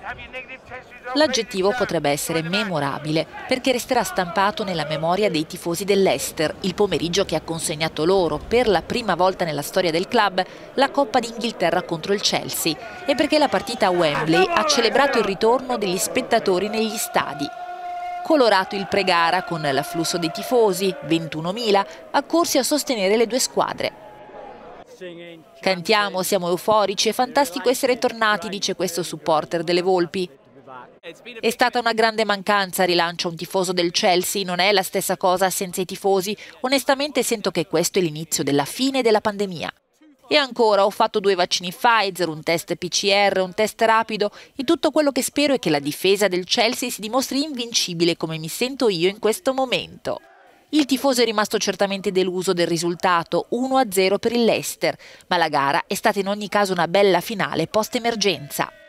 L'aggettivo potrebbe essere memorabile, perché resterà stampato nella memoria dei tifosi dell'Leicester il pomeriggio che ha consegnato loro, per la prima volta nella storia del club, la Coppa d'Inghilterra contro il Chelsea, e perché la partita a Wembley ha celebrato il ritorno degli spettatori negli stadi. Colorato il pre-gara con l'afflusso dei tifosi, 21.000, accorsi a sostenere le due squadre. Cantiamo, siamo euforici, è fantastico essere tornati, dice questo supporter delle Volpi. È stata una grande mancanza, rilancia un tifoso del Chelsea, non è la stessa cosa senza i tifosi. Onestamente sento che questo è l'inizio della fine della pandemia. E ancora, ho fatto 2 vaccini Pfizer, un test PCR, un test rapido e tutto quello che spero è che la difesa del Chelsea si dimostri invincibile come mi sento io in questo momento. Il tifoso è rimasto certamente deluso del risultato, 1-0 per il Leicester, ma la gara è stata in ogni caso una bella finale post-emergenza.